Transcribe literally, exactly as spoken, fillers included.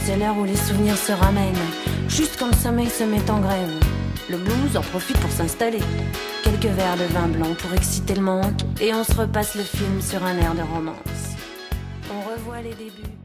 c'est l'heure où les souvenirs se ramènent. Juste quand le sommeil se met en grève, le blues en profite pour s'installer. Quelques verres de vin blanc pour exciter le manque, et on se repasse le film sur un air de romance. On revoit les débuts.